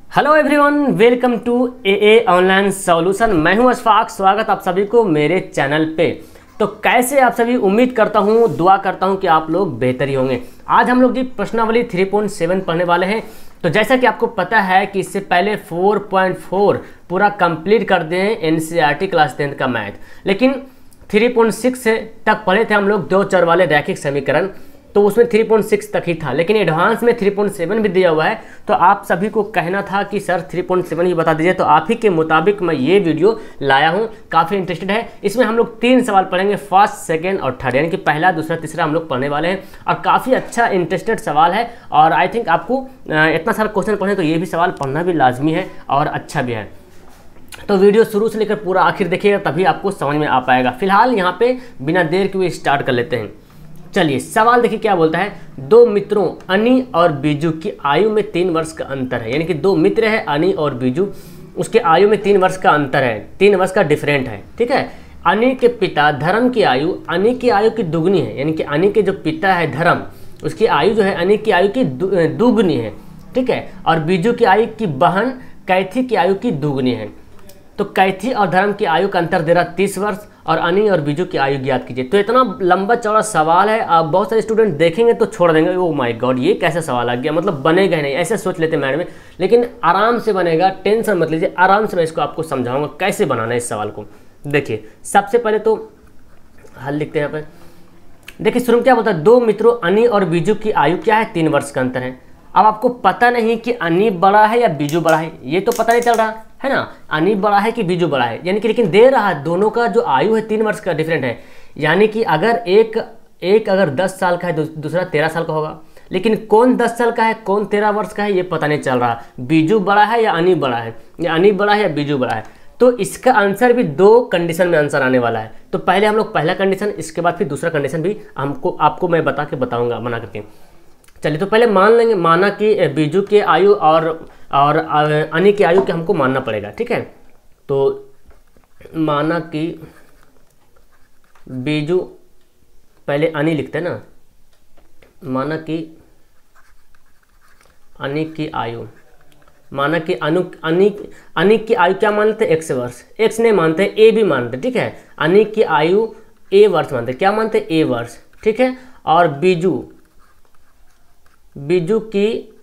Hello everyone, welcome to a online solution. मैं हूं अशफाक। स्वागत आप सभी को मेरे चैनल पे। तो कैसे आप सभी, उम्मीद करता हूं, दुआ करता हूं कि आप लोग बेहतर ही होंगे। आज हम लोग जी प्रश्नावली 3.7 पढ़ने वाले हैं। तो जैसा कि आपको पता है कि इससे पहले 4.4 पूरा कंप्लीट कर दें एनसीईआरटी क्लास 10 का मैथ, लेकिन 3.6 तक पढ़े थे हम लोग दो चर वाले रैखिक समीकरण, तो उसमें 3.6 तक ही था। लेकिन एडवांस में 3.7 भी दिया हुआ है। तो आप सभी को कहना था कि सर 3.7 ही बता दीजिए, तो आप ही के मुताबिक मैं ये वीडियो लाया हूँ। काफ़ी इंटरेस्टेड है। इसमें हम लोग 3 सवाल पढ़ेंगे, फर्स्ट, सेकंड और थर्ड, यानी कि पहला, दूसरा, तीसरा हम लोग पढ़ने वाले हैं। और काफ़ी अच्छा इंटरेस्टेड सवाल है। और आई थिंक आपको इतना सारा क्वेश्चन पढ़े तो ये भी सवाल पढ़ना भी लाजमी है और अच्छा भी है। तो वीडियो शुरू से लेकर पूरा आखिर देखिएगा, तभी आपको समझ में आ पाएगा। फिलहाल यहाँ पे बिना देर के हुए स्टार्ट कर लेते हैं। चलिए सवाल देखिए क्या बोलता है। दो मित्रों अनी और बीजू की आयु में 3 वर्ष का अंतर है। यानी कि दो मित्र है अनी और बीजू, उसके आयु में 3 वर्ष का अंतर है, 3 वर्ष का डिफरेंट है। ठीक है। अनी के पिता धर्म की आयु अनी की आयु की दुगनी है। यानी कि अनी के जो पिता है धर्म, उसकी आयु जो है अनी की आयु की दुगनी है। ठीक है। और बीजू की आयु की बहन कैथी की आयु की दुगनी है। तो कैथी और धर्म की आयु का अंतर दे रहा 30 वर्ष और अनी और बीजू की आयु ज्ञात कीजिए। तो इतना लंबा चौड़ा सवाल है, आप बहुत सारे स्टूडेंट देखेंगे तो छोड़ देंगे, ओ माय गॉड ये कैसा सवाल आ गया, मतलब बनेगा ही नहीं, ऐसे सोच लेते मैडम में। लेकिन आराम से बनेगा, टेंशन मत लीजिए, आराम से मैं इसको आपको समझाऊंगा कैसे बनाना है इस सवाल को। देखिए सबसे पहले तो हल लिखते हैं यहाँ पर। देखिए शुरू में क्या बोलता है, दो मित्रों अनी और बीजू की आयु क्या है, 3 वर्ष का अंतर है। अब आपको पता नहीं कि अनी बड़ा है या बीजू बड़ा है, ये तो पता नहीं चल रहा है ना, अनी बड़ा है कि बीजू बड़ा है। यानी कि लेकिन दे रहा है दोनों का जो आयु है 3 वर्ष का डिफरेंट है। यानी कि अगर एक अगर 10 साल का है, दूसरा 13 साल का होगा, लेकिन कौन 10 साल का है कौन 13 वर्ष का है ये पता नहीं चल रहा। बीजू बड़ा है या अनी बड़ा है, या अनी बड़ा है या बीजू बड़ा है। तो इसका आंसर भी 2 कंडीशन में आंसर आने वाला है। तो पहले हम लोग पहला कंडीशन, इसके बाद फिर दूसरा कंडीशन भी आपको मैं बताऊंगा बना करके। चलिए तो पहले मान लेंगे, माना कि बीजू के आयु और अनी की आयु के हमको मानना पड़ेगा। ठीक है। तो माना कि बीजू, पहले अनी लिखते हैं ना, माना कि अनी की आयु, माना कि अनी की आयु क्या मानते हैं, x वर्ष। x नहीं मानते, a भी मानते। ठीक है। अनी की आयु a वर्ष मानते, क्या मानते, a वर्ष। ठीक है। और बीजू की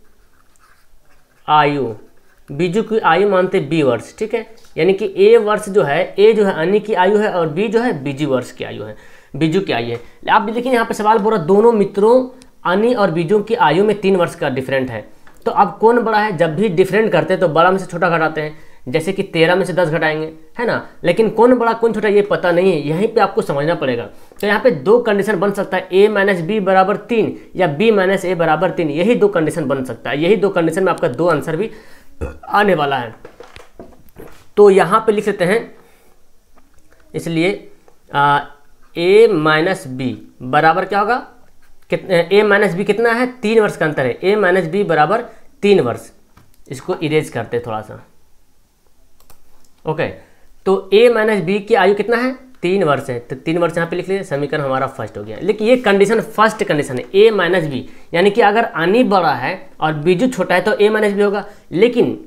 आयु मानते b वर्ष। ठीक है। यानी कि a वर्ष जो है, a जो है अनी की आयु है और b जो है बीजू वर्ष की आयु है, बीजू की आयु है। आप भी देखिए यहाँ पे सवाल बोल रहा दोनों मित्रों अनी और बीजू की आयु में 3 वर्ष का डिफरेंट है। तो अब कौन बड़ा है, जब भी डिफरेंट करते हैं तो बड़ा में से छोटा घटाते हैं, जैसे कि 13 में से 10 घटाएंगे, है ना। लेकिन कौन बड़ा कौन छोटा ये पता नहीं है, यहीं पे आपको समझना पड़ेगा। तो यहाँ पे 2 कंडीशन बन सकता है, a माइनस बी बराबर 3 या b माइनस ए बराबर 3, यही 2 कंडीशन बन सकता है। यही 2 कंडीशन में आपका 2 आंसर भी आने वाला है। तो यहाँ पे लिख लेते हैं, इसलिए a माइनस बी बराबर क्या होगा, कितना, a माइनस बी कितना है, 3 वर्ष का अंतर है, a माइनस बी बराबर 3 वर्ष। इसको इरेज करते थोड़ा सा। ओके। तो a माइनस बी की आयु कितना है, 3 वर्ष है। तो 3 वर्ष यहाँ पे लिख लीजिए, समीकरण हमारा फर्स्ट हो गया। लेकिन ये कंडीशन फर्स्ट कंडीशन है, a माइनस बी, यानी कि अगर अनी बड़ा है और बीजू छोटा है तो a माइनस बी होगा। लेकिन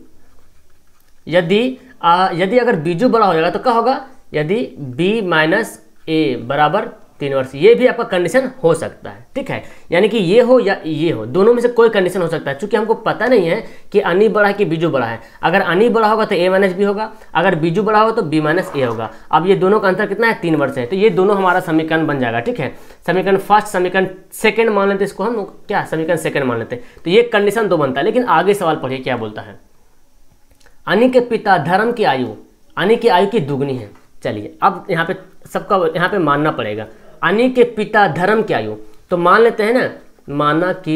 यदि अगर बीजू बड़ा हो जाएगा तो क्या होगा, यदि b माइनस ए बराबर 3 वर्ष, ये भी आपका कंडीशन हो सकता है। ठीक है। यानी कि ये हो या ये हो, दोनों में से कोई कंडीशन हो सकता है। चूंकि हमको पता नहीं है कि अनी बड़ा है कि बीजू बड़ा है। अगर अनी बड़ा होगा तो a माइनस बी होगा, अगर बीजू बड़ा होगा तो b माइनस ए होगा। अब ये दोनों का अंतर कितना है, 3 वर्ष है। तो ये दोनों हमारा समीकरण बन जाएगा। ठीक है। समीकरण फर्स्ट, समीकरण सेकेंड मान लेते, इसको हम क्या समीकरण सेकेंड मान लेते हैं। तो ये कंडीशन 2 बनता है। लेकिन आगे सवाल पढ़िए क्या बोलता है। अनी के पिता धर्म की आयु अनी की आयु की दुगनी है। चलिए अब यहाँ पे सबका यहाँ पे मानना पड़ेगा, अनी के पिता धर्म की आयु। तो मान लेते हैं ना, माना कि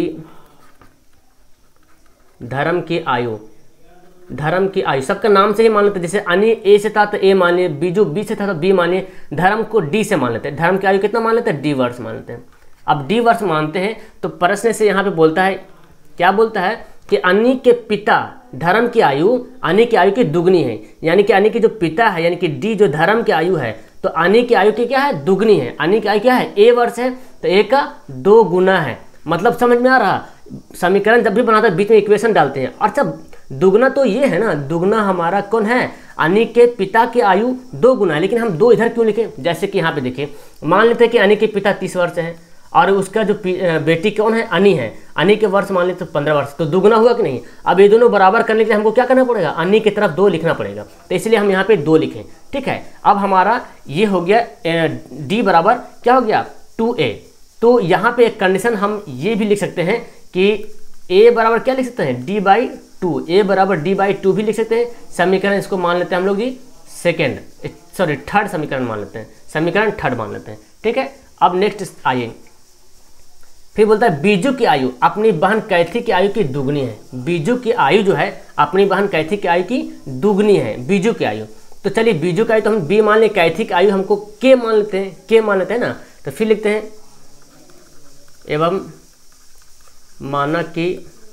धर्म की आयु सबका नाम से ही मान लेते हैं। जैसे अनी ए से था तो ए मान लिए, बीजू बी से था तो बी मान लिए, धर्म को डी से मान लेते हैं। धर्म की आयु कितना मान लेते हैं, डी वर्ष मान लेते हैं। अब डी वर्ष मानते हैं तो प्रश्न से यहाँ पे बोलता है, क्या बोलता है कि अनी के पिता धर्म की आयु अनी की आयु की दुगनी है। यानी कि अनी के जो पिता है, यानी कि डी जो धर्म की आयु है, तो अनी की आयु की क्या है, दुगनी है। अनी की आयु क्या है, a वर्ष है, तो a का 2 गुना है। मतलब समझ में आ रहा, समीकरण जब भी बनाते हैं बीच में इक्वेशन डालते हैं। और जब दुगना तो ये है ना, दुगना हमारा कौन है, अनी के पिता की आयु 2 गुना है, लेकिन हम 2 इधर क्यों लिखें? जैसे कि यहाँ पे देखिए, मान लेते हैं कि अनी के पिता 30 वर्ष हैं और उसका जो बेटी कौन है, अनी है, अनी के वर्ष मान लेते 15 वर्ष, तो दुगना हुआ कि नहीं? अब ये दोनों बराबर करने के लिए हमको क्या करना पड़ेगा, अनी की तरफ 2 लिखना पड़ेगा, तो इसलिए हम यहाँ पे 2 लिखें। ठीक है, अब हमारा ये हो गया डी बराबर क्या हो गया 2a। तो यहाँ पे एक कंडीशन हम ये भी लिख सकते हैं कि a बराबर क्या लिख सकते हैं, d/2, a बराबर d/2 भी लिख सकते हैं। समीकरण इसको मान लेते हैं हम लोग जी थर्ड समीकरण मान लेते हैं, समीकरण थर्ड मान लेते हैं। ठीक है, अब नेक्स्ट आइए, फिर बोलता है बीजू की आयु अपनी बहन कैथी की आयु की दुगनी है। बीजू की आयु जो है अपनी बहन कैथी की आयु की दुगनी है, बीजू की आयु। तो चलिए बीजू की आयु तो हम बी मान लें, कैथी की आयु हमको के मान लेते हैं, के मान लेते हैं ना, तो फिर लिखते हैं एवं माना कि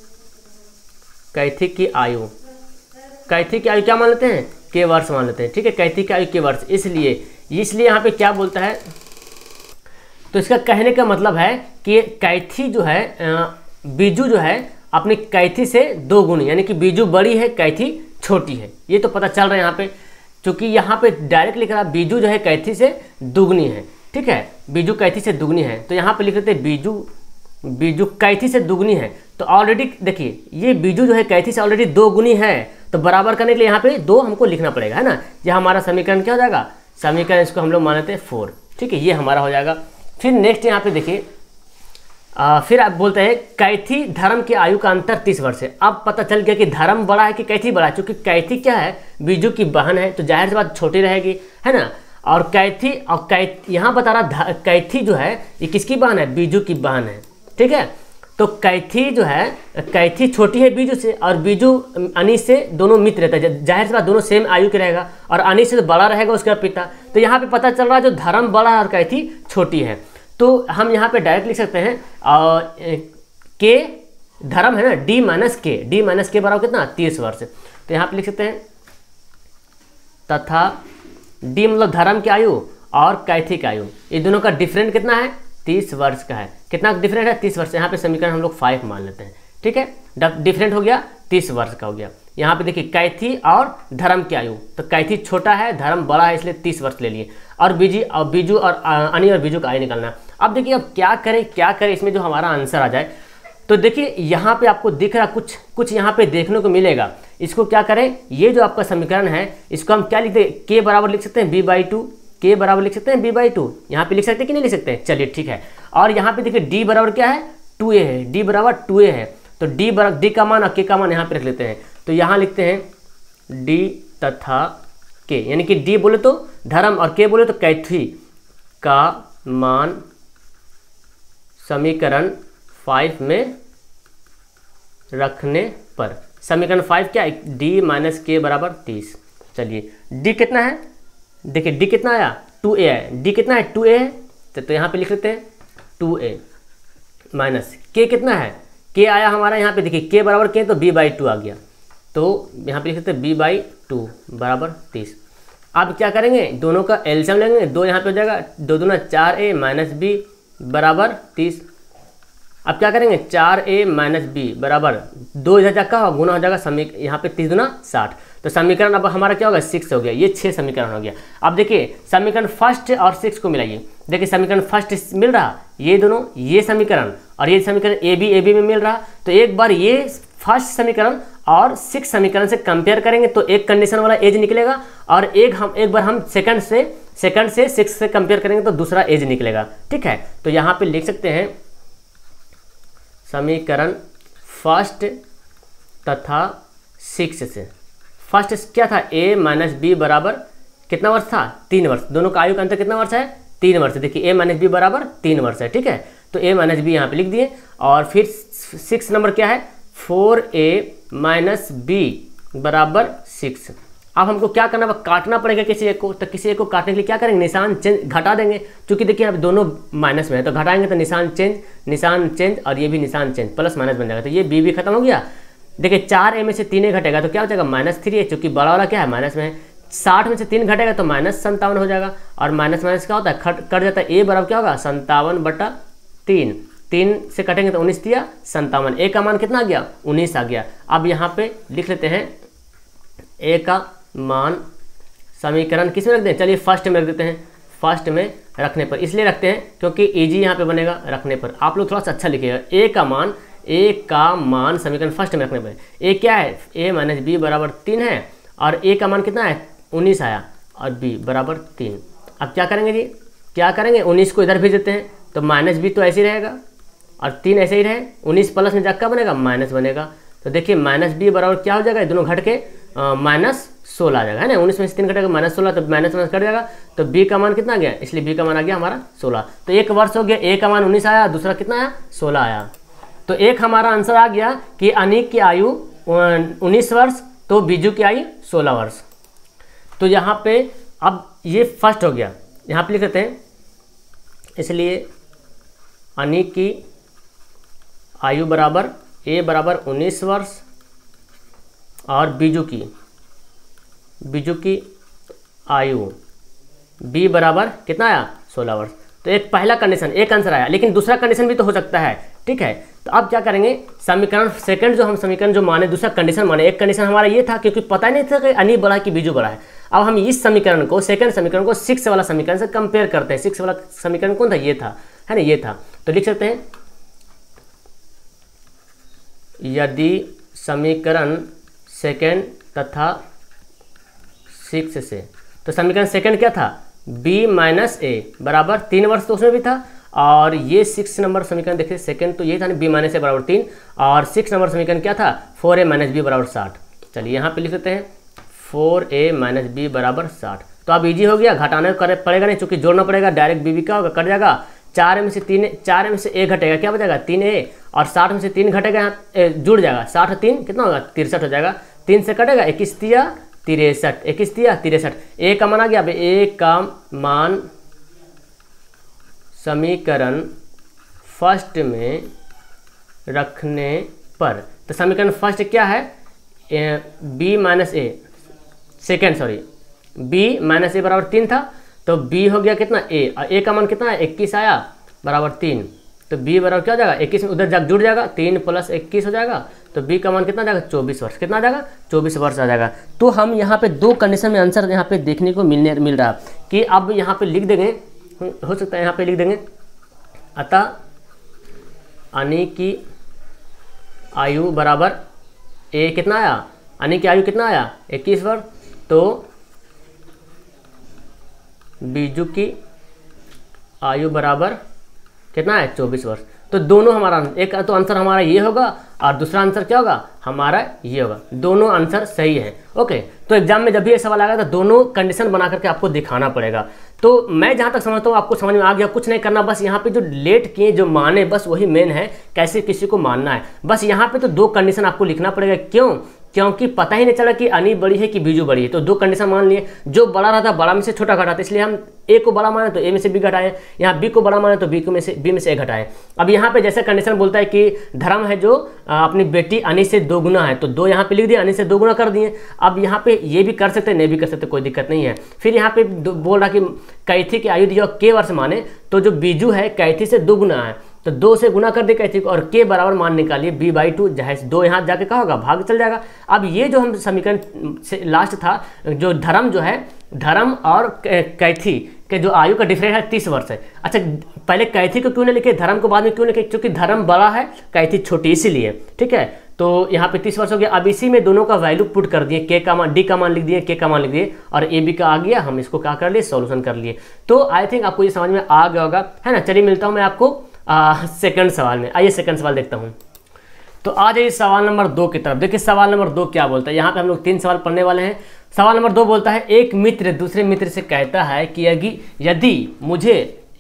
कैथी की आयु, कैथी की आयु क्या मान लेते हैं, के वर्ष मान लेते हैं। ठीक है, कैथी की आयु के वर्ष, इसलिए यहाँ पे क्या बोलता है, तो इसका कहने का मतलब है कि कैथी जो है बीजू जो है अपनी कैथी से 2 गुनी, यानी कि बीजू बड़ी है कैथी छोटी है, ये तो पता चल रहा है यहाँ पे, क्योंकि यहाँ पे डायरेक्ट लिख रहा है बीजू जो है कैथी से दुगनी है। ठीक है, बीजू कैथी से दुगनी है, तो यहाँ पे लिख देते बीजू कैथी से दुगनी है। तो ऑलरेडी देखिए ये बीजू जो है कैथी से ऑलरेडी 2 गुनी है, तो बराबर करने के लिए यहाँ पे 2 हमको लिखना पड़ेगा, है ना। यह हमारा समीकरण क्या हो जाएगा, समीकरण इसको हम लोग मान लेते हैं 4। ठीक है, ये हमारा हो जाएगा। फिर नेक्स्ट यहाँ पे देखिए, फिर आप बोलते हैं कैथी धर्म की आयु का अंतर 30 वर्ष है। अब पता चल गया कि धर्म बड़ा है कि कैथी बड़ा है, क्योंकि कैथी क्या है, बीजू की बहन है, तो जाहिर सी बात छोटी रहेगी, है ना। और कैथी यहाँ बता रहा कैथी जो है ये किसकी बहन है, बीजू की बहन है। ठीक है, तो कैथी जो है, कैथी छोटी है बीजू से, और बीजू अनी से दोनों मित्र रहता है, जाहिर सी बात दोनों सेम आयु के रहेगा, और अनी से तो बड़ा रहेगा उसका पिता। तो यहाँ पे पता चल रहा है जो धर्म बड़ा है और कैथी छोटी है, तो हम यहाँ पे डायरेक्ट लिख सकते हैं के धर्म है ना, डी माइनस के बराबर कितना 30 वर्ष। तो यहाँ पे लिख सकते हैं तथा डी मतलब धर्म की आयु और कैथी की आयु, ये दोनों का डिफरेंट कितना है, 30 वर्ष का है। कितना डिफरेंट है, 30 वर्ष। यहाँ पे समीकरण हम लोग 5 मान लेते हैं। ठीक है, डिफरेंट हो गया, 30 वर्ष का हो गया। यहाँ पे देखिए कैथी और धर्म की आयु, तो कैथी छोटा है, धर्म बड़ा है, इसलिए 30 वर्ष ले लिए। और बीजू और अनी और बीजू का आयु निकालना। अब देखिए अब क्या करें इसमें जो हमारा आंसर आ जाए। तो देखिए यहाँ पे आपको दिख रहा कुछ यहाँ पे देखने को मिलेगा। इसको क्या करें, ये जो आपका समीकरण है इसको हम क्या लिखते हैं, के बराबर लिख सकते हैं b/2, के बराबर लिख सकते हैं b/2। यहाँ पे लिख सकते हैं कि नहीं लिख सकते हैं, चलिए ठीक है। और यहाँ पे देखिए डी बराबर क्या है, 2a है, डी बराबर 2a है। तो डी का मान और के का मान यहाँ पे रख लेते हैं। तो यहाँ लिखते हैं डी तथा के, यानी कि डी बोले तो धर्म और के बोले तो कैथी का मान समीकरण 5 में रखने पर, समीकरण 5 क्या है, डी माइनस के बराबर 30। चलिए डी कितना है, देखिए डी कितना आया, 2a है, डी कितना है 2a है, तो यहाँ पे लिख लेते हैं 2a माइनस के कितना है, के आया हमारा यहाँ पे देखिए के बराबर के, तो b/2 आ गया, तो यहाँ पे लिख सकते हैं b/2 बराबर 30। अब क्या करेंगे, दोनों का एलसीएम लेंगे, 2 यहाँ पे हो जाएगा, 2 दूना 4a माइनस b बराबर 30। अब क्या करेंगे, 4a माइनस b बराबर 2 इधर जाकर होगा, गुना हो जाएगा, यहाँ पे 30 दूना 60। तो समीकरण अब हमारा क्या होगा, 6 हो गया। ये 6 समीकरण हो गया। अब देखिए समीकरण फर्स्ट और 6 को मिलाइए। देखिए समीकरण फर्स्ट मिल रहा, ये दोनों ये समीकरण और ये समीकरण ए बी में मिल रहा। तो एक बार ये फर्स्ट समीकरण और 6 समीकरण से कंपेयर करेंगे तो एक कंडीशन वाला एज निकलेगा, और एक बार हम सेकंड से 6 से कंपेयर करेंगे तो दूसरा एज निकलेगा। ठीक है, तो यहाँ पे लिख सकते हैं समीकरण फर्स्ट तथा 6 से। फर्स्ट क्या था, a माइनस बी बराबर कितना वर्ष था, 3 वर्ष। दोनों का आयु का अंतर कितना वर्ष है, 3 वर्ष। देखिए a माइनस बी बराबर 3 वर्ष है। ठीक है, तो a माइनस बी यहाँ पे लिख दिए। और फिर 6 नंबर क्या है, 4a माइनस बी बराबर 6। अब हमको क्या करना, काटना पड़ेगा किसी एक को। तो किसी एक को काटने के लिए क्या करेंगे, निशान चेंज घटा देंगे, क्योंकि देखिए अब दोनों माइनस में है, तो घटाएंगे तो निशान चेंज और ये भी निशान चेंज, प्लस माइनस बन जाएगा। तो ये बी भी खत्म हो गया। देखिए 4a में से 3a घटेगा तो क्या हो जाएगा, -3a, क्योंकि बड़ा वाला क्या है माइनस में है। 60 में से 3 घटेगा तो -57 हो जाएगा, और माइनस क्या होता है, कट जाता है। a बराबर क्या होगा, 57/3। 3 से कटेंगे तो 19 दिया 57, ए का मान कितना आ गया 19 आ गया। अब यहाँ पे लिख लेते हैं ए का मान समीकरण किस में रख दें, चलिए फर्स्ट में रख देते हैं। फर्स्ट में रखने पर इसलिए रखते हैं क्योंकि इजी यहाँ पे बनेगा रखने पर। आप लोग थोड़ा सा अच्छा लिखिएगा, ए का मान समीकरण फर्स्ट में रखने पर। ए क्या है, ए माइनस बी बराबर 3 है और ए का मान कितना है 19 आया और बी बराबर 3। अब क्या करेंगे जी, क्या करेंगे 19 को इधर भेज देते हैं तो माइनस बी तो ऐसे ही रहेगा और 3 ऐसे ही रहे, 19 प्लस में जाकर बनेगा माइनस बनेगा। तो देखिए माइनस बी बराबर क्या हो जाएगा, दोनों घट के -16 आ जाएगा, है ना। 19 में से 3 घटेगा -16 तो माइनस कट जाएगा। तो बी का मान कितना गया, इसलिए बी का मान आ गया हमारा 16। तो एक वर्ष हो गया, ए का मान 19 आया, दूसरा कितना आया 16 आया। तो एक हमारा आंसर आ गया कि अनीक की आयु 19 वर्ष तो बीजू की आयु 16 वर्ष। तो यहाँ पे अब ये फर्स्ट हो गया, यहाँ पे लिख देते हैं, इसलिए अनीक की आयु बराबर ए बराबर 19 वर्ष और बीजू की आयु बी बराबर कितना आया 16 वर्ष। तो एक पहला कंडीशन एक आंसर आया, लेकिन दूसरा कंडीशन भी तो हो सकता है, ठीक है। तो अब क्या करेंगे, समीकरण सेकंड जो हम समीकरण जो माने दूसरा कंडीशन माने। एक कंडीशन हमारा ये था क्योंकि पता ही नहीं था कि अनी बड़ा है कि बीजू बड़ा है। अब हम इस समीकरण को सेकंड समीकरण को 6 वाला समीकरण से कंपेयर करते हैं। 6 वाला समीकरण कौन था, ये था, है ना, ये था। तो लिख सकते हैं यदि समीकरण सेकंड तथा 6 से, तो समीकरण सेकंड क्या था, b माइनस ए बराबर 3 वर्ष तो उसमें भी था, और ये 6 नंबर समीकरण देखिए सेकंड तो ये था ना, b माइनस ए बराबर 3, और 6 नंबर समीकरण क्या था 4a माइनस बी बराबर 60। चलिए यहाँ पे लिख देते हैं 4a माइनस बी बराबर 60। तो अब इजी हो गया, घटाने पड़ेगा नहीं, चूंकि जोड़ना पड़ेगा, डायरेक्ट b का होगा, कट जाएगा। 4 में से a घटेगा, क्या बचेगा 3a, और 60 में से 3 घटेगा, यहाँ जुड़ जाएगा, 60 3 कितना होगा 63 हो जाएगा। 3 से कटेगा 21 दिया 63, 21 दिया 63। ए का मान आ गया, ए का मान समीकरण फर्स्ट में रखने पर, तो समीकरण फर्स्ट क्या है, b minus A second sorry b minus ए बराबर 3 था, तो b हो गया कितना a, और a का मान कितना है 21 आया बराबर 3। तो b बराबर क्या हो जाएगा 21 में उधर जाकर जुड़ जाएगा, 3 + 21 हो जाएगा। तो b का मान कितना आ जाएगा 24 वर्ष, कितना आ जाएगा 24 वर्ष आ जाएगा। तो हम यहाँ पे 2 कंडीशन में आंसर यहाँ पे देखने को मिल रहा कि अब यहाँ पे लिख देंगे, हो सकता है यहाँ पे लिख देंगे, अतः अनी की आयु बराबर a कितना आया, अनी की आयु कितना आया 21 वर्ष, तो बीजू की आयु बराबर कितना है 24 वर्ष। तो दोनों हमारा एक तो आंसर हमारा ये होगा और दूसरा आंसर क्या होगा हमारा ये होगा, दोनों आंसर सही है। ओके, तो एग्जाम में जब भी ये सवाल आएगा तो दोनों कंडीशन बना करके आपको दिखाना पड़ेगा। तो मैं जहाँ तक समझता हूँ आपको समझ में आ गया, कुछ नहीं करना, बस यहाँ पे जो लेट किए जो माने बस वही मेन है, कैसे किसी को मानना है। बस यहाँ पे तो 2 कंडीशन आपको लिखना पड़ेगा, क्यों, क्योंकि पता ही नहीं चला कि अनी बड़ी है कि बीजू बड़ी है। तो 2 कंडीशन मान लिए, जो बड़ा रहता बड़ा में से छोटा घटाते, इसलिए हम ए को बड़ा माने तो ए में से बी घटाएं, यहाँ बी को बड़ा माने तो बी में से ए घटाएं। अब यहाँ पे जैसे कंडीशन बोलता है कि धर्म है जो अपनी बेटी अनी से 2 गुना है, तो 2 यहाँ पे लिख दिए, अनी से 2 गुना कर दिए। अब यहाँ पे ये भी कर सकते नहीं भी कर सकते, कोई दिक्कत नहीं है। फिर यहाँ पे बोल रहा कि कैथी की आयु दिया के वर्ष माने, तो जो बीजू है कैथी से 2 गुना है, तो 2 से गुना कर दे कैथी को, और के बराबर मान निकालिए b/2, जहाँ 2 यहाँ जाके क्या होगा भाग चल जाएगा। अब ये जो हम समीकरण से लास्ट था, जो धर्म जो है, धर्म और कैथी के जो आयु का डिफरेंस है 30 वर्ष है। अच्छा, पहले कैथी को क्यों नहीं लिखे, धर्म को बाद में क्यों लिखे, क्योंकि धर्म बड़ा है कैथी छोटी, इसीलिए, ठीक है। तो यहाँ पे 30 वर्ष हो गया। अब इसी में दोनों का वैल्यू पुट कर दिए, के का मान, डी का मान लिख दिए, के का मान लिख दिए, और ए बी का आ गया, हम इसको क्या कर लिए सॉल्यूशन कर लिए। तो आई थिंक आपको ये समझ में आ गया होगा, है ना। चलिए मिलता हूँ मैं आपको सेकंड सवाल में। आइए सेकंड सवाल देखता हूँ। तो आ जाइए सवाल नंबर 2 की तरफ। देखिए सवाल नंबर 2 क्या बोलता है, यहाँ पे हम लोग 3 सवाल पढ़ने वाले हैं। सवाल नंबर 2 बोलता है, एक मित्र दूसरे मित्र से कहता है कि यदि मुझे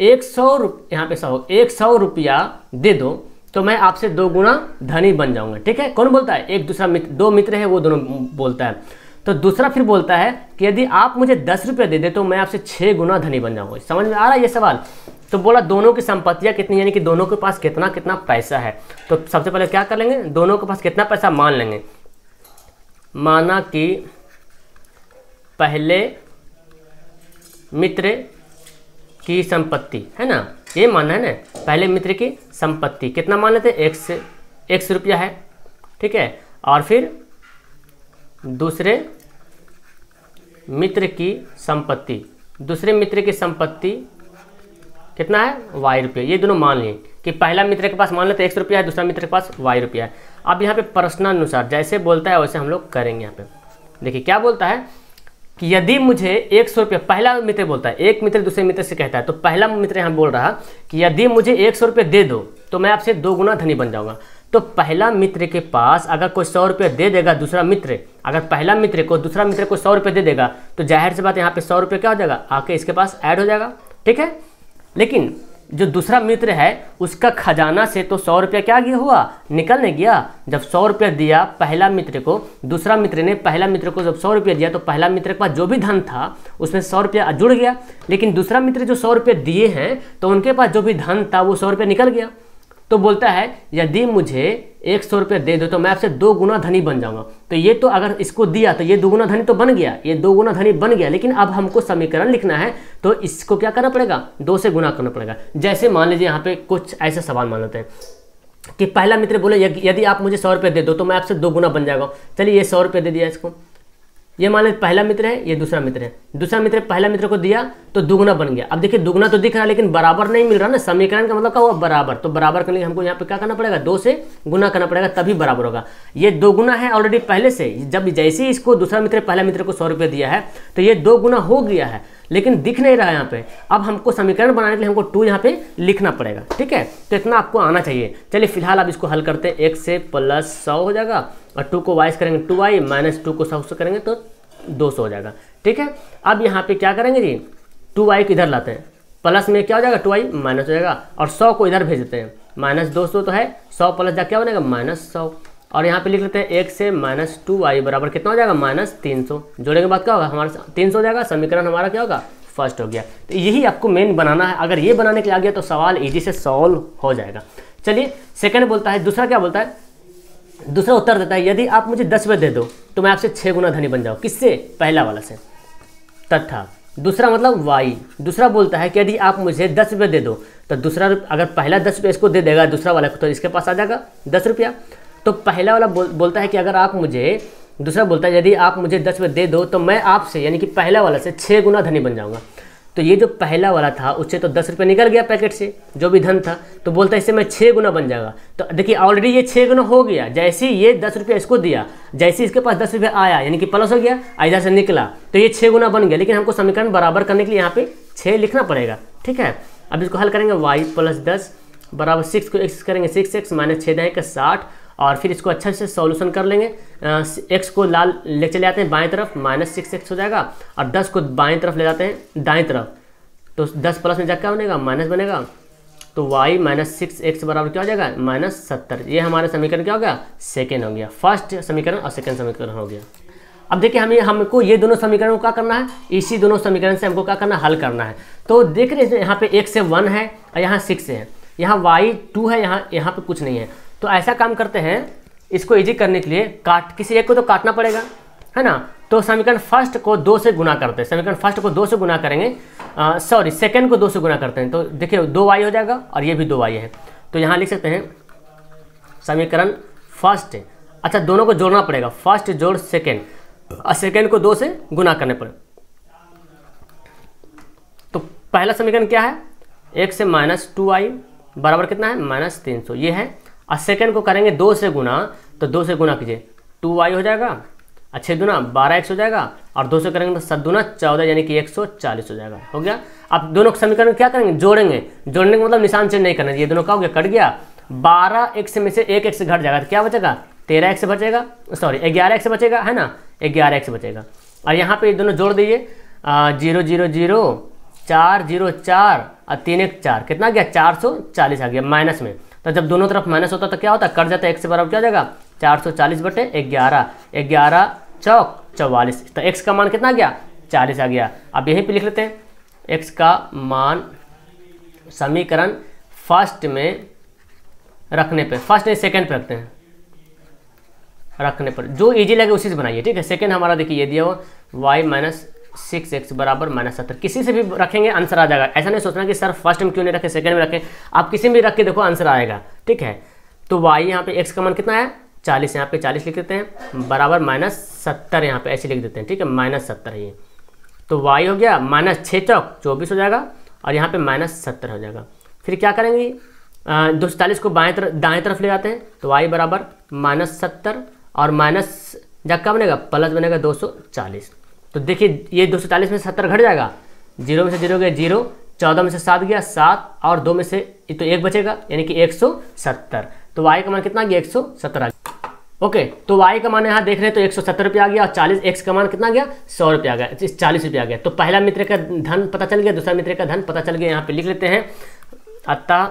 100 रुपया दे दो तो मैं आपसे 2 गुना धनी बन जाऊंगा, ठीक है। कौन बोलता है, एक दूसरा मित्र, 2 मित्र है वो दोनों बोलता है। तो दूसरा फिर बोलता है कि यदि आप मुझे 10 रुपये दे दे तो मैं आपसे 6 गुना धनी बन जाऊंगा। समझ में आ रहा है ये सवाल। तो बोला दोनों की संपत्तियां कितनी, यानी कि दोनों के पास कितना कितना पैसा है। तो सबसे पहले क्या कर लेंगे, दोनों के पास कितना पैसा मान लेंगे। माना कि पहले मित्र की संपत्ति, है ना, ये मानना है ना, पहले मित्र की संपत्ति कितना मान लेते हैं, x रुपया है, ठीक है। और फिर दूसरे मित्र की संपत्ति, दूसरे मित्र की संपत्ति कितना है, y रुपये। ये दोनों मान लिए कि पहला मित्र के पास मान लेते हैं x रुपया है, दूसरा मित्र के पास y रुपया है। अब यहाँ पे प्रश्नानुसार जैसे बोलता है वैसे हम लोग करेंगे। यहाँ पे देखिए क्या बोलता है कि यदि मुझे 100 रुपये, पहला मित्र बोलता है, एक मित्र दूसरे मित्र से कहता है, तो पहला मित्र यहाँ बोल रहा कि यदि मुझे 100 रुपये दे दो तो मैं आपसे 2 गुना धनी बन जाऊँगा। तो पहला मित्र के पास अगर कोई 100 रुपये दे देगा, दूसरा मित्र अगर पहला मित्र को दूसरा मित्र को 100 रुपये दे देगा, तो जाहिर सी बात यहाँ पे 100 रुपये क्या हो जाएगा, आके इसके पास ऐड हो जाएगा, ठीक है। लेकिन जो दूसरा मित्र है उसका खजाना से तो 100 रुपया क्या गया हुआ, निकल नहीं गया। जब 100 रुपया दिया पहला मित्र को, दूसरा मित्र ने पहला मित्र को जब 100 रुपया दिया, तो पहला मित्र के पास जो भी धन था उसमें 100 रुपया जुड़ गया। लेकिन दूसरा मित्र जो 100 रुपये दिए हैं तो उनके पास जो भी धन था वो 100 रुपया निकल गया। तो बोलता है यदि मुझे 100 रुपये दे दो तो मैं आपसे 2 गुना धनी बन जाऊंगा। तो ये तो अगर इसको दिया तो ये 2 गुना धनी तो बन गया, ये 2 गुना धनी बन गया। लेकिन अब हमको समीकरण लिखना है तो इसको क्या करना पड़ेगा, 2 से गुना करना पड़ेगा। जैसे मान लीजिए यहाँ पे कुछ ऐसा सवाल मान लेते हैं कि पहला मित्र बोले यदि आप मुझे 100 रुपये दे दो तो मैं आपसे 2 गुना बन जाएगा। चलिए ये 100 रुपये दे दिया इसको, ये मान लीजिए पहला मित्र है, ये दूसरा मित्र है, दूसरा मित्र पहला मित्र को दिया तो दुगुना बन गया। अब देखिए दुगुना तो दिख रहा है लेकिन बराबर नहीं मिल रहा ना, समीकरण का मतलब क्या हुआ, बराबर। तो बराबर करने के लिए हमको यहाँ पे क्या करना पड़ेगा, 2 से गुना करना पड़ेगा तभी बराबर होगा। ये 2 गुना है ऑलरेडी पहले से, जब जैसे ही इसको दूसरा मित्र पहला मित्र को 100 रुपये दिया है तो ये 2 गुना हो गया है, लेकिन दिख नहीं रहा है यहाँ पे। अब हमको समीकरण बनाने के लिए हमको 2 यहाँ पे लिखना पड़ेगा, ठीक है। तो इतना आपको आना चाहिए। चलिए फिलहाल अब इसको हल करते हैं। 1 से प्लस 100 हो जाएगा और 2 को वाइस करेंगे 2y माइनस 2 को 100 से करेंगे तो 200 हो जाएगा, ठीक है। अब यहाँ पे क्या करेंगे जी, 2y को इधर लाते हैं, प्लस में क्या हो जाएगा 2y माइनस हो जाएगा, और 100 को इधर भेज देते हैं, माइनस 200 तो है, 100 प्लस जा क्या बनेगा -100। और यहाँ पे लिख लेते हैं 1 से माइनस 2y बराबर कितना हो जाएगा, -300। जोड़ेंगे बाद क्या होगा, हमारा 300 हो जाएगा। समीकरण हमारा क्या होगा, फर्स्ट हो गया। तो यही आपको मेन बनाना है। अगर ये बनाने के लिए आ गया तो सवाल ईजी से सॉल्व हो जाएगा। चलिए सेकंड बोलता है, दूसरा क्या बोलता है, दूसरा उत्तर देता है यदि आप मुझे 10 रुपये दे दो तो मैं आपसे 6 गुना धनी बन जाऊँ। किससे, पहला वाला से। तथा दूसरा मतलब y, दूसरा बोलता है कि यदि आप मुझे 10 रुपये दे दो तो दूसरा अगर पहला 10 रुपये इसको दे देगा दूसरा वाला को तो इसके पास आ जाएगा 10 रुपया। तो पहला वाला बोलता है कि अगर आप मुझे, दूसरा बोलता है यदि आप मुझे 10 रुपये दे दो तो मैं आपसे यानी कि पहला वाला से 6 गुना धनी बन जाऊँगा। तो ये जो पहला वाला था उससे तो 10 रुपये निकल गया पैकेट से जो भी धन था, तो बोलता है इससे मैं 6 गुना बन जाएगा। तो देखिए ऑलरेडी ये 6 गुना हो गया। जैसे ही ये 10 रुपये इसको दिया, जैसे इसके पास 10 रुपये आया यानी कि प्लस हो गया, इधर से निकला तो ये 6 गुना बन गया। लेकिन हमको समीकरण बराबर करने के लिए यहाँ पे 6 लिखना पड़ेगा, ठीक है। अब इसको हल करेंगे y + 10 बराबर 6 को x करेंगे 6x माइनस 6 × 60 और फिर इसको अच्छे से सॉल्यूशन कर लेंगे। x को लाल ले चले जाते हैं बाएं तरफ, -6x हो जाएगा और 10 को बाएं तरफ ले जाते हैं दाएं तरफ, तो 10 प्लस में जाकर क्या बनेगा, माइनस बनेगा। तो y - 6x बराबर क्या हो जाएगा, -70। ये हमारा समीकरण क्या हो गया, सेकेंड हो गया। फर्स्ट समीकरण और सेकेंड समीकरण हो गया। अब देखिए हमको ये दोनों समीकरणों को क्या करना है, इसी दोनों समीकरण से हमको क्या करना है, हल करना है। तो देख रहे हैं यहाँ पे 1 से 1 है और यहाँ 6 है, यहाँ y 2 है, यहाँ पे कुछ नहीं है। तो ऐसा काम करते हैं, इसको इजी करने के लिए किसी एक को तो काटना पड़ेगा, है ना। तो समीकरण फर्स्ट को 2 से गुना करते हैं, समीकरण फर्स्ट को 2 से गुना करेंगे, सॉरी सेकंड को 2 से गुना करते हैं। तो देखिए 2y हो जाएगा और ये भी 2y है। तो यहाँ लिख सकते हैं समीकरण फर्स्ट, अच्छा दोनों को जोड़ना पड़ेगा, फर्स्ट जोड़ सेकंड और सेकंड को 2 से गुना करने पड़े। तो पहला समीकरण क्या है, 1 से -2y बराबर कितना है, -300 ये है। और सेकंड को करेंगे 2 से गुना, तो 2 से गुना कीजिए 2y हो जाएगा, 6 दूना 12x हो जाएगा और 2 से करेंगे तो 7 दूना 14 यानी कि 140 हो जाएगा, हो गया। अब दोनों समीकरण क्या करेंगे, जोड़ेंगे। जोड़ने का मतलब निशान चेंज नहीं करना, ये दोनों क्या हो गया, कट गया। 12x में से 1x घट जाएगा तो क्या बचेगा, 13x बचेगा, सॉरी 11x बचेगा, है ना, 11x बचेगा। और यहाँ पे दोनों जोड़ दीजिए, 0 0 0 4 0 4 और 3 1 4, कितना गया, 440 आ गया माइनस में। तो जब दोनों तरफ माइनस होता तो क्या होता, कट जाता है, 1 से बराबर क्या हो जाएगा, 440 बटे 11, 11 चौक 44। तो x का मान कितना गया, 40 आ गया। अब यहीं पे लिख लेते हैं x का मान समीकरण फर्स्ट में रखने पे, फर्स्ट नहीं सेकंड पे रखते हैं, रखने पर जो इजी लगे उसी से बनाइए, ठीक है। सेकंड हमारा देखिए ये दिया हो y 6x बराबर -70। किसी से भी रखेंगे आंसर आ जाएगा। ऐसा नहीं सोचना कि सर फर्स्ट में क्यों नहीं रखे, सेकंड में रखें, आप किसी में भी रख के देखो आंसर आएगा। ठीक है, तो y यहाँ पे x का मान कितना है 40, यहाँ पे 40 लिख देते हैं, बराबर -70 यहाँ पे ऐसे लिख देते हैं। ठीक है, -70 है ये, तो y हो गया -6 चौक 24 हो जाएगा, और यहाँ पे -70 हो जाएगा। फिर क्या करेंगे, 240 को दाएं तरफ ले जाते हैं, तो y बराबर -70 और माइनस जब क्या बनेगा, प्लस बनेगा 240। तो देखिए ये 240 में 70 घट जाएगा, 0 में से 0 गया 0, 14 में से 7 गया 7, और 2 में से तो 1 बचेगा, यानी कि 170। तो y का मान कितना गया 170 आ गया। ओके, तो y का मान यहाँ देख रहे हैं तो 170 रुपया आ गया, और 40 x का मान कितना गया 100 रुपया आ गया, 40 रुपया आ गया। तो पहला मित्र का धन पता चल गया, दूसरा मित्र का धन पता चल गया। यहाँ पे लिख लेते हैं, अतः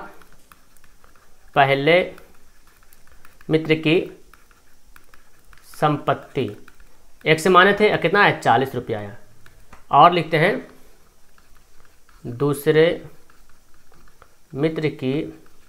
पहले मित्र की संपत्ति x से माने थे, कितना है 40 रुपया आया। और लिखते हैं दूसरे मित्र की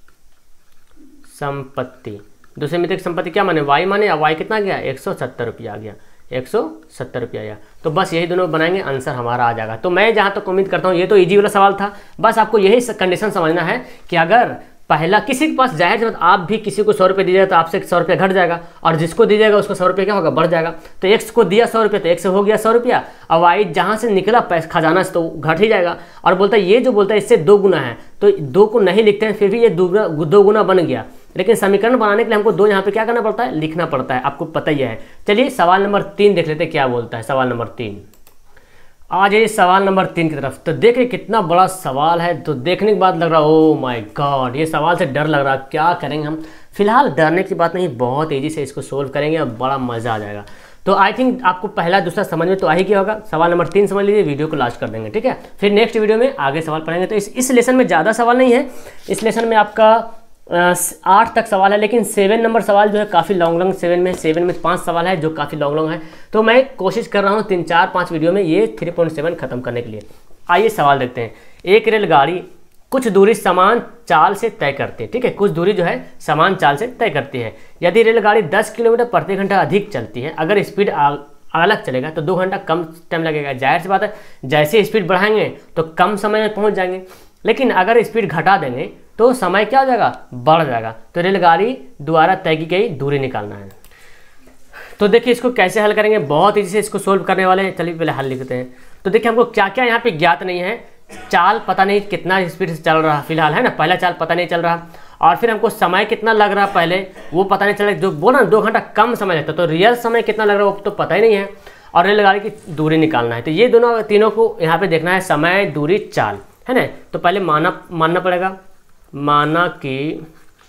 संपत्ति, दूसरे मित्र की संपत्ति क्या माने y माने, y कितना गया 170 रुपया आ गया, 170 रुपया आया। तो बस यही दोनों बनाएंगे, आंसर हमारा आ जाएगा। तो मैं जहाँ तक उम्मीद करता हूँ ये तो इजी वाला सवाल था, बस आपको यही कंडीशन समझना है कि अगर पहला किसी के पास जाहिर है आप भी किसी को 100 रुपये दीजिएगा तो आपसे 100 रुपया घट जाएगा, और जिसको दीजिएगा उसको 100 रुपये क्या होगा बढ़ जाएगा। तो x को दिया 100 रुपये तो x हो गया 100 रुपया, और y जहाँ से निकला पैसा खजाना से तो घट ही जाएगा। और बोलता है ये जो बोलता है इससे 2 गुना है, तो 2 को नहीं लिखते हैं, फिर भी ये 2 गुना बन गया। लेकिन समीकरण बनाने के लिए हमको 2 यहाँ पे क्या करना पड़ता है, लिखना पड़ता है, आपको पता ही है। चलिए सवाल नंबर 3 देख लेते हैं क्या बोलता है। सवाल नंबर 3, आ जाइए सवाल नंबर 3 की तरफ। तो देखिए कितना बड़ा सवाल है, तो देखने के बाद लग रहा ओ माय गॉड, ये सवाल से डर लग रहा, क्या करेंगे हम। फिलहाल डरने की बात नहीं, बहुत तेज़ी से इसको सोल्व करेंगे और बड़ा मज़ा आ जाएगा। तो आई थिंक आपको पहला दूसरा समझ में तो आ ही गया होगा। सवाल नंबर 3 समझ लीजिए, वीडियो को लास्ट कर देंगे, ठीक है। फिर नेक्स्ट वीडियो में आगे सवाल पढ़ेंगे। तो इस लेसन में ज़्यादा सवाल नहीं है, इस लेसन में आपका 8 तक सवाल है, लेकिन 7 नंबर सवाल जो है काफ़ी लॉन्ग 7 में 5 सवाल है जो काफ़ी लॉन्ग है। तो मैं कोशिश कर रहा हूँ 3, 4, 5 वीडियो में ये 3.7 खत्म करने के लिए। आइए सवाल देखते हैं। एक रेलगाड़ी कुछ दूरी समान चाल से तय करती है, ठीक है, कुछ दूरी जो है समान चाल से तय करती है। यदि रेलगाड़ी 10 किलोमीटर प्रति घंटा अधिक चलती है, अगर स्पीड अलग चलेगा तो 2 घंटा कम टाइम लगेगा। जाहिर सी बात है, जैसे स्पीड बढ़ाएंगे तो कम समय में पहुँच जाएंगे, लेकिन अगर स्पीड घटा देंगे तो समय क्या हो जाएगा, बढ़ जाएगा। तो रेलगाड़ी द्वारा तय की गई दूरी निकालना है। तो देखिए इसको कैसे हल करेंगे, बहुत ईजी से इसको सोल्व करने वाले हैं। चलिए पहले हल लिखते हैं। तो देखिए हमको क्या क्या यहाँ पे ज्ञात नहीं है, चाल पता नहीं कितना स्पीड से चल रहा फिलहाल है ना, पहला चाल पता नहीं चल रहा, और फिर हमको समय कितना लग रहा पहले वो पता नहीं चल रहा, जो बोला 2 घंटा कम समय लगता, तो रियल समय कितना लग रहा है वो तो पता ही नहीं है, और रेलगाड़ी की दूरी निकालना है। तो ये दोनों तीनों को यहाँ पे देखना है, समय, दूरी, चाल, है ना। तो पहले मानना पड़ेगा, माना कि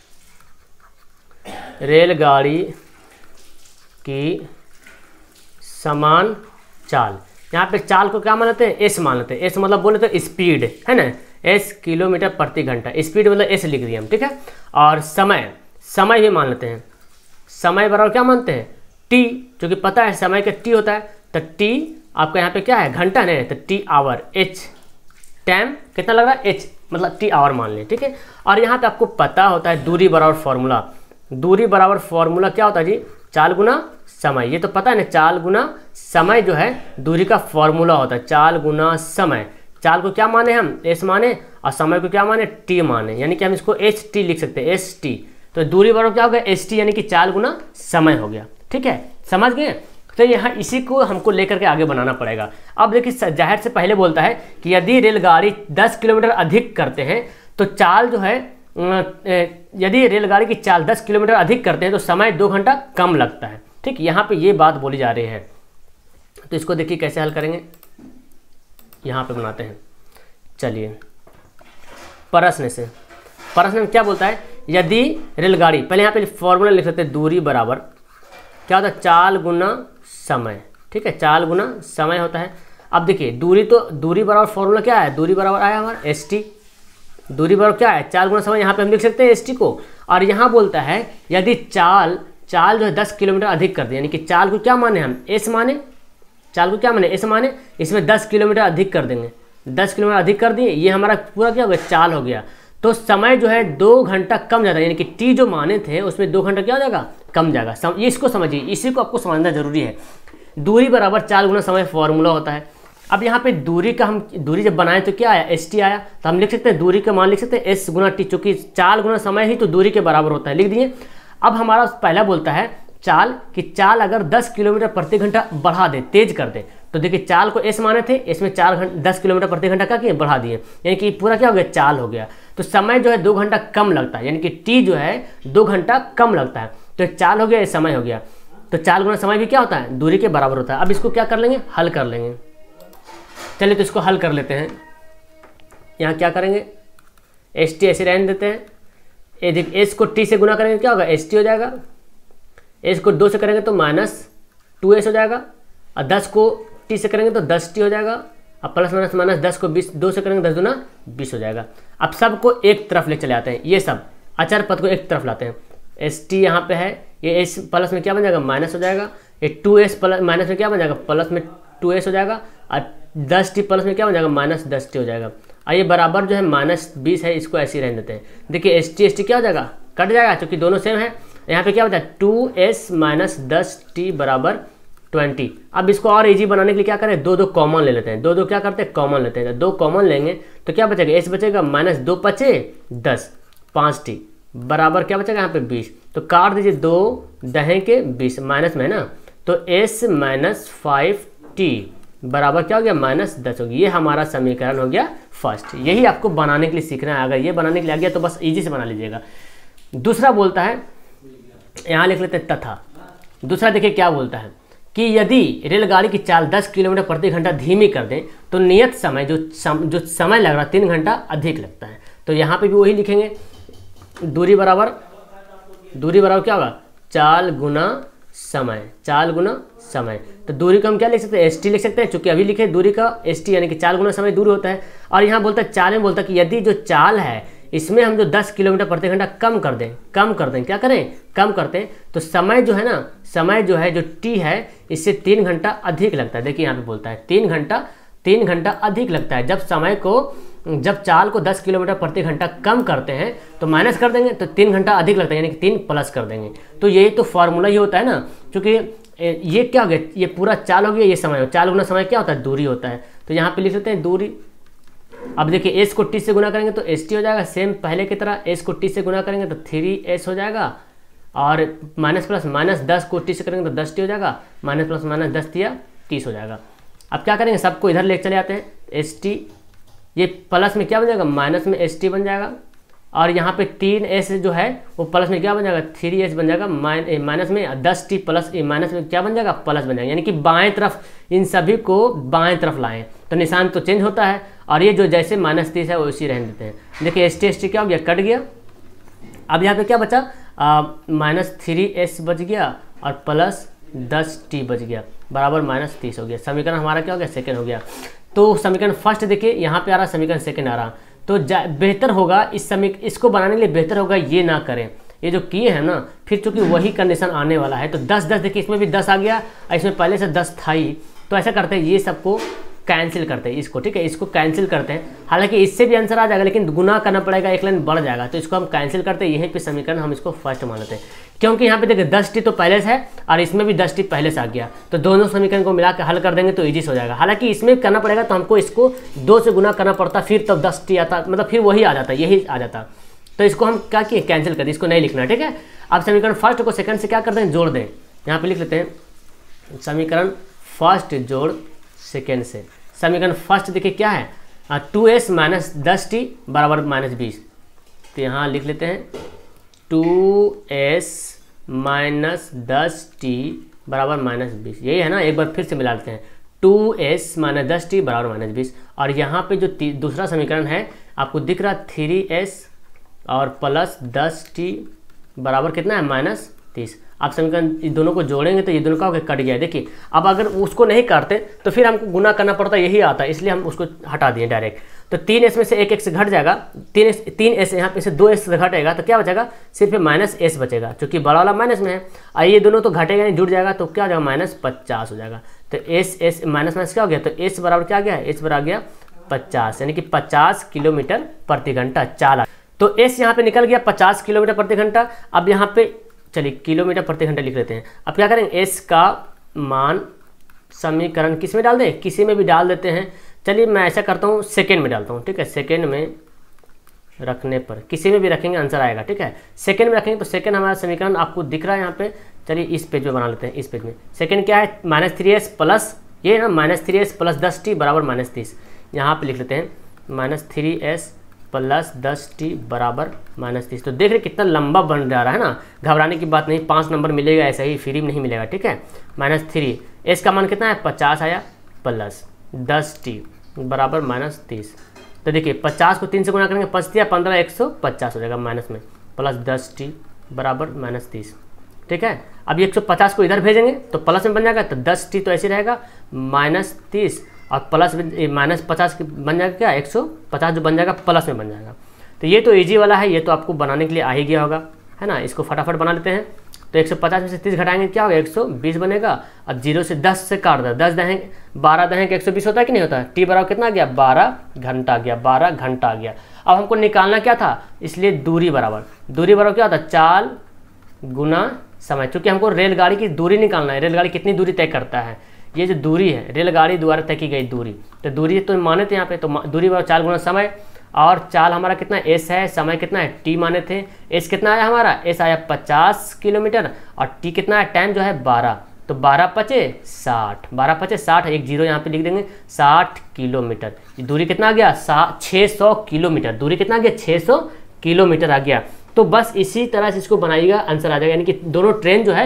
रेलगाड़ी की समान चाल, यहाँ पे चाल को क्या मान लेते हैं, एस मान लेते हैं। एस मतलब बोले तो स्पीड, है ना, एस किलोमीटर प्रति घंटा, स्पीड मतलब एस लिख दिया हम, ठीक है। और समय भी मान लेते हैं, समय बराबर क्या मानते हैं, टी, जो कि पता है समय का टी होता है। तो टी आपका यहाँ पे क्या है, घंटा नहीं, तो टी आवर, एच टाइम कितना लग रहा है, एच मतलब टी आवर मान लें, ठीक है। और यहाँ पे आपको पता होता है दूरी बराबर फॉर्मूला, दूरी बराबर फॉर्मूला क्या होता है जी, चाल गुना समय, ये तो पता है ना, चाल गुना समय जो है दूरी का फॉर्मूला होता है, चाल गुना समय। चाल को क्या माने हम, एस माने, और समय को क्या माने, टी माने, यानी कि हम इसको एच टी लिख सकते हैं, एस टी। तो दूरी बराबर क्या हो गया, एस टी, यानी कि चाल गुना समय हो गया, ठीक है, समझ गए। तो यहाँ इसी को हमको लेकर के आगे बनाना पड़ेगा। अब देखिए जाहिर से पहले बोलता है कि यदि रेलगाड़ी 10 किलोमीटर अधिक करते हैं तो चाल जो है, यदि रेलगाड़ी की चाल 10 किलोमीटर अधिक करते हैं तो समय 2 घंटा कम लगता है, ठीक। यहाँ पे ये बात बोली जा रही है। तो इसको देखिए कैसे हल करेंगे, यहाँ पे बनाते हैं। चलिए प्रश्न में क्या बोलता है, यदि रेलगाड़ी, पहले यहाँ पे फॉर्मूला लिख सकते हैं, दूरी बराबर क्या होता है, चाल गुना समय, ठीक है, चाल गुना समय होता है। अब देखिए दूरी बराबर फॉर्मूला क्या है, दूरी बराबर आया हमारा एस टी, दूरी बराबर क्या है, चाल गुना समय, यहाँ पे हम लिख सकते हैं एस टी को। और यहाँ बोलता है यदि चाल जो है 10 किलोमीटर अधिक कर दे, यानी कि चाल को क्या माने हम, एस माने, चाल को क्या माने, एस माने, इसमें 10 किलोमीटर अधिक कर देंगे, 10 किलोमीटर अधिक कर दिए, ये हमारा पूरा क्या हो गया, चाल हो गया। तो समय जो है 2 घंटा कम जाता है, यानी कि टी जो माने थे उसमें 2 घंटा क्या हो जाएगा, कम जाएगा। ये इसको समझिए, इसी को आपको समझना जरूरी है। दूरी बराबर चाल गुना समय फॉर्मूला होता है। अब यहाँ पे दूरी का हम दूरी जब बनाए तो क्या आया, एस टी आया, तो हम लिख सकते हैं दूरी का मान लिख सकते हैं एस गुना टी, चूँकि चाल गुना समय ही तो दूरी के बराबर होता है, लिख दिए। अब हमारा पहला बोलता है चाल, कि चाल अगर 10 किलोमीटर प्रति घंटा बढ़ा दे, तेज कर दे, तो देखिए चाल को एस माने थे, इसमें 10 किलोमीटर प्रति घंटा का किए बढ़ा दिए, यानी कि पूरा क्या हो गया, चाल हो गया। तो समय जो है 2 घंटा कम लगता है, यानी कि टी जो है 2 घंटा कम लगता है, तो चाल हो गया, ये समय हो गया। तो चाल गुना समय भी क्या होता है, दूरी के बराबर होता है। अब इसको क्या कर लेंगे, हल कर लेंगे। चलिए तो इसको हल कर लेते हैं। यहाँ क्या करेंगे, एस टी ऐसे रहने देते हैं, ये देखिए एस को टी से गुना करेंगे क्या होगा, एस टी हो जाएगा, एस को 2 से करेंगे तो -2s हो जाएगा, और 10 को टी से करेंगे तो 10t हो जाएगा, अब प्लस माइनस माइनस 10 को 20 2 से करेंगे 10 दूना 20 हो जाएगा। अब सबको एक तरफ ले चले आते हैं, ये सब अचर पद को एक तरफ लाते हैं। एस टी यहाँ पे है, ये एस प्लस में क्या बन जाएगा, माइनस हो जाएगा, ये 2s प्लस माइनस में क्या बन जाएगा, प्लस में 2s हो जाएगा, और 10t प्लस में क्या बन जाएगा, -10t हो जाएगा। और ये बराबर जो है -20 है, इसको ऐसे ही रहने देते हैं। देखिए एस टी क्या हो जाएगा, कट जाएगा, क्योंकि दोनों सेम है। यहाँ पे क्या होता है 2s - 10t बराबर 20। अब इसको और इजी बनाने के लिए क्या करें, 2 कॉमन ले लेते हैं, 2 क्या करते हैं, कॉमन लेते हैं। 2 कॉमन लेंगे तो क्या बचेगा, s बचेगा -2 × 5 = 10, 5t बराबर क्या बचेगा यहाँ पे 20। तो काट दीजिए 2 दहें के 20, माइनस में है ना, तो s - 5t बराबर क्या हो गया, -10 हो गया। ये हमारा समीकरण हो गया फर्स्ट। यही आपको बनाने के लिए सीखना है, अगर ये बनाने के लिए आ गया तो बस इजी से बना लीजिएगा। दूसरा बोलता है, यहाँ लिख लेते हैं तथा। दूसरा देखिए क्या बोलता है कि यदि रेलगाड़ी की चाल 10 किलोमीटर प्रति घंटा धीमी कर दें तो नियत समय जो समय लग रहा है 3 घंटा अधिक लगता है। तो यहाँ पे भी वही लिखेंगे, दूरी बराबर क्या होगा, चाल गुना समय, चाल गुना समय। तो दूरी को हम क्या लिख सकते हैं, एस टी लिख सकते हैं, चूंकि अभी लिखे दूरी का एस टी, यानी कि चाल गुना समय दूरी होता है। और यहाँ बोलता है चाल में बोलता है कि यदि जो चाल है इसमें हम जो 10 किलोमीटर प्रति घंटा कम कर दें, क्या करें, कम करते हैं, तो समय जो है ना, समय जो है जो टी है इससे 3 घंटा अधिक लगता है। देखिए यहाँ पे बोलता है 3 घंटा अधिक लगता है। जब चाल को 10 किलोमीटर प्रति घंटा कम करते हैं तो माइनस कर देंगे तो 3 घंटा अधिक लगता है, यानी कि 3 प्लस कर देंगे। तो यही तो फॉर्मूला ही होता है ना, क्योंकि ये क्या हो गया, ये पूरा चाल हो गया, ये समय हो, चाल गुना समय क्या होता है, दूरी होता है। तो यहाँ पे लिख लेते हैं दूरी। अब देखिए एस को टी से गुना करेंगे तो एस टी हो जाएगा, सेम पहले की तरह। एस को टी से गुना करेंगे तो 3s हो जाएगा, और माइनस प्लस माइनस 10 को टी से करेंगे तो 10t हो जाएगा, माइनस प्लस माइनस 10 × 30 हो जाएगा। अब क्या करेंगे, सबको इधर ले चले आते हैं, एस टी, ये प्लस में क्या बन जाएगा, माइनस में एस टी बन जाएगा, और यहाँ पे 3s जो है वो प्लस में क्या बन जाएगा, 3s बन जाएगा, माइनस में 10t प्लस माइनस में क्या बन जाएगा, प्लस बन जाएगा, यानी कि बाएं तरफ इन सभी को बाएं तरफ लाएं तो निशान तो चेंज होता है, और ये जो जैसे -30 है वो उसी रहने देते हैं। देखिए एस टी क्या हो गया, कट गया। अब यहाँ पे क्या बचा, -3s बच गया और प्लस 10t बच गया, बराबर -30 हो गया। समीकरण हमारा क्या हो गया, सेकंड हो गया। तो समीकरण फर्स्ट देखिए यहाँ पे आ रहा, समीकरण सेकंड आ रहा। तो बेहतर होगा इसको बनाने के लिए बेहतर होगा ये ना करें, ये जो किए हैं ना, फिर चूंकि वही कंडीशन आने वाला है। तो 10 देखिए इसमें भी 10 आ गया, इसमें पहले से 10 था ही, तो ऐसा करते हैं ये सबको कैंसिल करते हैं इसको, ठीक है, इसको कैंसिल करते हैं। हालांकि इससे भी आंसर आ जाएगा, लेकिन गुना करना पड़ेगा, एक लाइन बढ़ जाएगा, तो इसको हम कैंसिल करते हैं। यहीं पे समीकरण हम इसको फर्स्ट मान लेते हैं, क्योंकि यहाँ पे देखिए 10t तो पहले से है और इसमें भी 10t पहले से आ गया, तो दोनों समीकरण को मिला के हल कर देंगे तो ईजी हो जाएगा। हालांकि इसमें करना पड़ेगा तो हमको इसको 2 से गुना करना पड़ता, फिर तब 10t आता, मतलब फिर वही आ जाता, यही आ जाता। तो इसको हम क्या किए, कैंसिल कर दिए, इसको नहीं लिखना, ठीक है। अब समीकरण फर्स्ट को सेकंड से क्या कर दें, जोड़ दें। यहाँ पे लिख लेते हैं समीकरण फर्स्ट जोड़ सेकंड से। समीकरण फर्स्ट देखिए क्या है, 2s - 10t बराबर -20। तो यहाँ लिख लेते हैं 2s - 10t बराबर -20, यही है ना। एक बार फिर से मिला लेते हैं, 2s - 10t बराबर -20। और यहाँ पे जो दूसरा समीकरण है आपको दिख रहा 3s और प्लस 10t बराबर कितना है, -30। आप समीकरण इस दोनों को जोड़ेंगे तो ये दोनों का कट गया। देखिए अब अगर उसको नहीं काटते तो फिर हमको गुना करना पड़ता, यही आता, इसलिए हम उसको हटा दिए डायरेक्ट। तो 3s में से एक से घट जाएगा, 3s यहाँ पे से 2s घटेगा तो क्या बचेगा, सिर्फ -s बचेगा, क्योंकि बड़ा वाला माइनस में है। और ये दोनों तो घटेगा नहीं, जुड़ जाएगा, तो क्या हो जाएगा, -50 हो जाएगा। तो s माइनस क्या हो गया, तो s बराबर क्या आ गया, s बराबर आ गया 50, यानी कि 50 किलोमीटर प्रति घंटा चाल। तो s यहाँ पे निकल गया 50 किलोमीटर प्रति घंटा। अब यहाँ पे चलिए किलोमीटर प्रति घंटा लिख लेते हैं। अब क्या करेंगे, s का मान समीकरण किस में डाल दें, किसी में भी डाल देते हैं। चलिए मैं ऐसा करता हूँ, सेकेंड में डालता हूँ, ठीक है। सेकेंड में रखने पर किसी में भी रखेंगे आंसर आएगा, ठीक है। सेकेंड में रखेंगे तो सेकेंड हमारा समीकरण आपको दिख रहा है यहाँ पे। चलिए इस पेज में बना लेते हैं, इस पेज में सेकेंड क्या है, -3s प्लस ये ना -3s प्लस 10t बराबर -30। यहाँ पे लिख लेते हैं -3s प्लस 10t बराबर -30। तो देख रहे कितना लंबा बन जा रहा है ना, घबराने की बात नहीं, 5 नंबर मिलेगा, ऐसा ही फ्री में नहीं मिलेगा, ठीक है। -3 s का मान कितना है 50 आया, प्लस 10t बराबर -30। तो देखिए 50 को 3 से गुना करेंगे, 5 या 15 150 हो जाएगा माइनस में, प्लस 10t बराबर -30, ठीक है। अब ये 150 को इधर भेजेंगे तो प्लस में बन जाएगा, तो 10t तो ऐसे रहेगा -30 और प्लस -50 बन जाएगा क्या 150 जो बन जाएगा प्लस में बन जाएगा। तो ये तो इजी वाला है, ये तो आपको बनाने के लिए आ ही गया होगा, है ना। इसको फटाफट बना लेते हैं। तो 150 में से 30 घटाएंगे क्या होगा 120 बनेगा। अब 0 से 10 से काट दो, 10 दहें 12 दहें 120 होता है कि नहीं होता। टी बराबर कितना आ गया 12 घंटा आ गया, 12 घंटा आ गया। अब हमको निकालना क्या था, इसलिए दूरी बराबर क्या होता है चाल गुना समय, क्योंकि हमको रेलगाड़ी की दूरी निकालना है। रेलगाड़ी कितनी दूरी तय करता है, ये जो दूरी है रेलगाड़ी द्वारा तय की गई दूरी। तो दूरी तो माने थे यहाँ पे, तो दूरी बराबर चाल गुना समय, और चाल हमारा कितना एस है, समय कितना है टी माने थे। एस कितना आया हमारा, एस आया 50 किलोमीटर और टी कितना है टाइम जो है 12, तो 12 पचे 60, 12 पचे 60, एक जीरो यहाँ पे लिख देंगे 60 किलोमीटर। दूरी कितना आ गया 600 किलोमीटर, दूरी कितना आ गया 600 किलोमीटर आ गया। तो बस इसी तरह से इसको बनाइएगा, आंसर आ जाएगा। यानी कि दोनों ट्रेन जो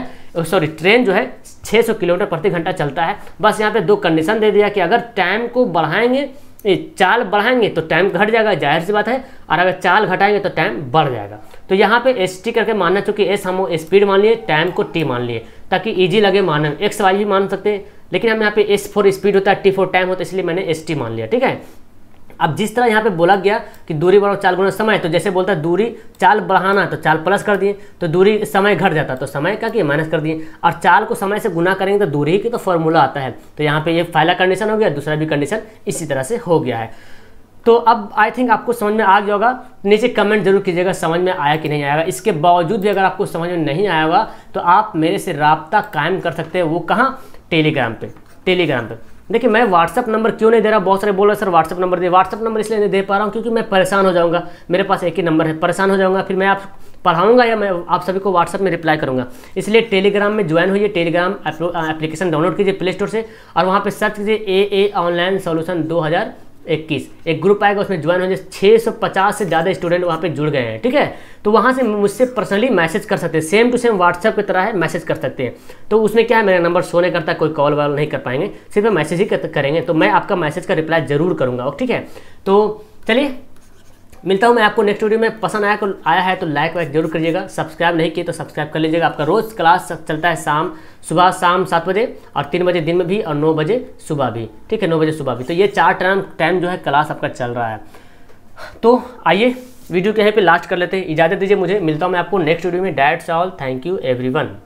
है 600 किलोमीटर प्रति घंटा चलता है। बस यहाँ पे 2 कंडीशन दे दिया कि अगर टाइम को बढ़ाएंगे, चाल बढ़ाएंगे तो टाइम घट जाएगा, जाहिर सी बात है, और अगर चाल घटाएंगे तो टाइम बढ़ जाएगा। तो यहाँ पे एस टी करके मानना, चूंकि एस हम स्पीड मान लिए, टाइम को टी मान लिए, ताकि इजी लगे मानने में। एक्स वाई भी मान सकते हैं, लेकिन हम यहाँ पे एस फॉर स्पीड होता है, टी फॉर टाइम होता है, इसलिए मैंने एस टी मान लिया, ठीक है। अब जिस तरह यहाँ पे बोला गया कि दूरी बराबर चाल गुना समय, तो जैसे बोलता है दूरी चाल बढ़ाना तो चाल प्लस कर दिए, तो दूरी समय घट जाता तो समय का किए माइनस कर दिए, और चाल को समय से गुना करेंगे तो दूरी की तो फॉर्मूला आता है। तो यहाँ पे ये पहला कंडीशन हो गया, दूसरा भी कंडीशन इसी तरह से हो गया है। तो अब आई थिंक आपको समझ में आ गया होगा। नीचे कमेंट जरूर कीजिएगा समझ में आया कि नहीं आएगा। इसके बावजूद भी अगर आपको समझ में नहीं आया होगा तो आप मेरे से राब्ता कायम कर सकते हैं। वो कहाँ, टेलीग्राम पे। देखिए मैं व्हाट्सअप नंबर क्यों नहीं दे रहा, बहुत सारे बोल रहे सर व्हाट्सअप नंबर दे। व्हाट्सअप नंबर इसलिए नहीं दे पा रहा हूँ क्योंकि मैं परेशान हो जाऊँगा, मेरे पास एक ही नंबर है, परेशान हो जाऊँगा, फिर मैं आप पढ़ाऊँगा या मैं आप सभी को व्हाट्सअप में रिप्लाई करूँगा। इसलिए टेलीग्राम में ज्वाइन होइए, टेलीग्राम एप्लीकेशन डाउनलोड कीजिए प्ले स्टोर से, और वहाँ पर सर्च कीजिए AA ऑनलाइन सोल्यूशन 2021, एक ग्रुप आएगा, उसमें ज्वाइन हो जाए। 650 से ज़्यादा स्टूडेंट वहाँ पे जुड़ गए हैं, ठीक है। तो वहाँ से मुझसे पर्सनली मैसेज कर सकते हैं, सेम टू सेम व्हाट्सएप की तरह है, मैसेज कर सकते हैं। तो उसमें क्या है, मेरा नंबर शो नहीं करता, कोई कॉल वाल नहीं कर पाएंगे, सिर्फ मैसेज ही करेंगे, तो मैं आपका मैसेज का रिप्लाई जरूर करूँगा, ठीक है। तो चलिए मिलता हूँ मैं आपको नेक्स्ट वीडियो में। पसंद आया है तो लाइक वाइक जरूर करिएगा, सब्सक्राइब नहीं किए तो सब्सक्राइब कर लीजिएगा। आपका रोज़ क्लास चलता है सुबह शाम 7 बजे और 3 बजे दिन में भी, और 9 बजे सुबह भी, ठीक है, 9 बजे सुबह भी। तो ये 4 टाइम जो है क्लास आपका चल रहा है। तो आइए वीडियो के यहीं पे लास्ट कर लेते हैं, इजाज़त दीजिए मुझे, मिलता हूँ मैं आपको नेक्स्ट वीडियो में। That's all, thank you everyone.